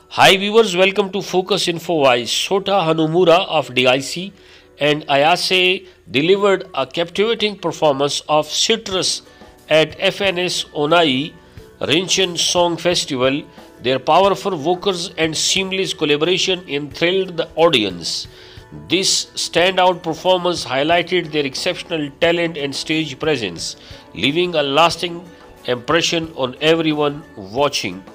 Hi viewers, welcome to Focus Info. Shota Hanumura of Da-iCE and Ayase delivered a captivating performance of CITRUS at FNS Onai Rinchen Song Festival. Their powerful vocals and seamless collaboration enthralled the audience. This standout performance highlighted their exceptional talent and stage presence, leaving a lasting impression on everyone watching.